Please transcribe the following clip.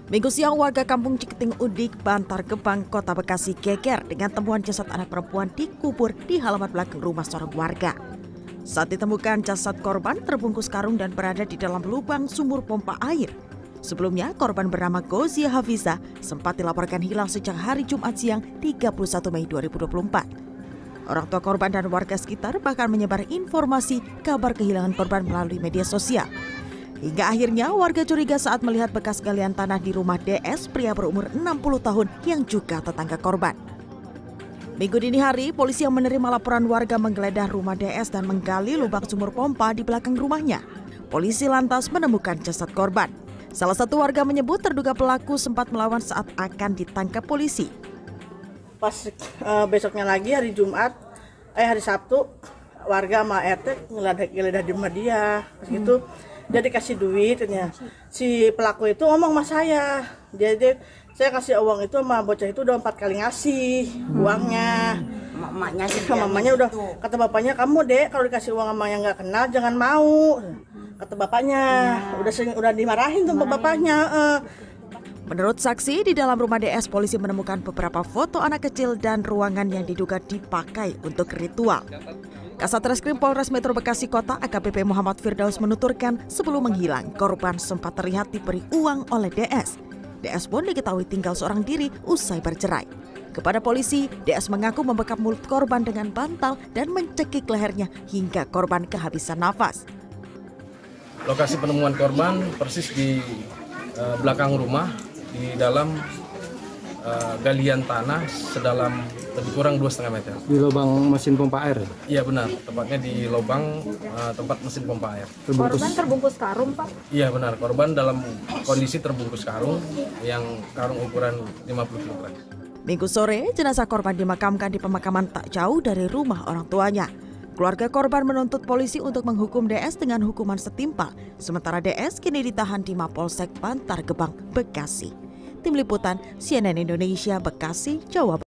Minggu siang, warga kampung Ciketing Udik, Bantar Gebang, Kota Bekasi geger dengan temuan jasad anak perempuan dikubur di halaman belakang rumah seorang warga. Saat ditemukan, jasad korban terbungkus karung dan berada di dalam lubang sumur pompa air. Sebelumnya, korban bernama Gozia Hafiza sempat dilaporkan hilang sejak hari Jumat siang 31 Mei 2024. Orang tua korban dan warga sekitar bahkan menyebar informasi kabar kehilangan korban melalui media sosial. Hingga akhirnya warga curiga saat melihat bekas galian tanah di rumah DS, pria berumur 60 tahun yang juga tetangga korban. Minggu dini hari, polisi yang menerima laporan warga menggeledah rumah DS dan menggali lubang sumur pompa di belakang rumahnya. Polisi lantas menemukan jasad korban. Salah satu warga menyebut terduga pelaku sempat melawan saat akan ditangkap polisi. Pas besoknya lagi hari Sabtu, warga sama RT ngeledah di rumah dia. Pas gitu dia dikasih duitnya. Si pelaku itu ngomong sama saya. Jadi saya kasih uang itu sama bocah itu udah 4 kali ngasih uangnya. Mamanya udah kata bapaknya, kamu dek kalau dikasih uang sama yang nggak kenal jangan mau. Kata bapaknya udah dimarahin tuh bapaknya. Menurut saksi, di dalam rumah DS polisi menemukan beberapa foto anak kecil dan ruangan yang diduga dipakai untuk ritual. Kasat Reskrim Polres Metro Bekasi Kota AKBP Muhammad Firdaus menuturkan sebelum menghilang, korban sempat terlihat diberi uang oleh DS. DS pun diketahui tinggal seorang diri usai bercerai. Kepada polisi, DS mengaku membekap mulut korban dengan bantal dan mencekik lehernya hingga korban kehabisan nafas. Lokasi penemuan korban persis di belakang rumah, di dalam galian tanah sedalam lebih kurang 2,5 meter. Di lubang mesin pompa air? Iya benar, tepatnya di lubang tempat mesin pompa air. Korban terbungkus karung, Pak? Iya benar, korban dalam kondisi terbungkus karung, yang karung ukuran 50 kg. Minggu sore, jenazah korban dimakamkan di pemakaman tak jauh dari rumah orang tuanya. Keluarga korban menuntut polisi untuk menghukum DS dengan hukuman setimpal, sementara DS kini ditahan di Mapolsek Bantar Gebang, Bekasi. Tim Liputan CNN Indonesia, Bekasi, Jawa Barat.